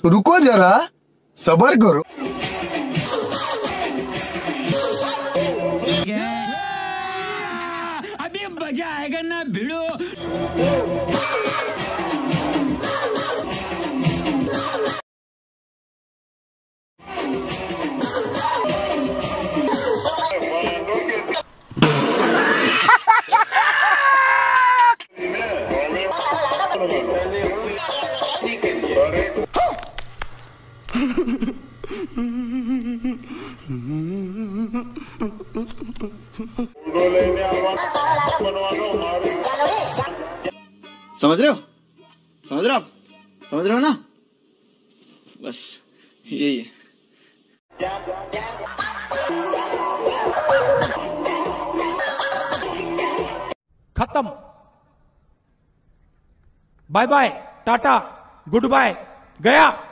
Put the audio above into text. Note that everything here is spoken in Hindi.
रुको जरा, सबर करो। अभी मजा आएगा ना भिड़ो। समझ रहे हो? समझ रहे हो आप? समझ रहे हो ना? बस यही है। खत्म। Bye bye, tata, good bye, गया।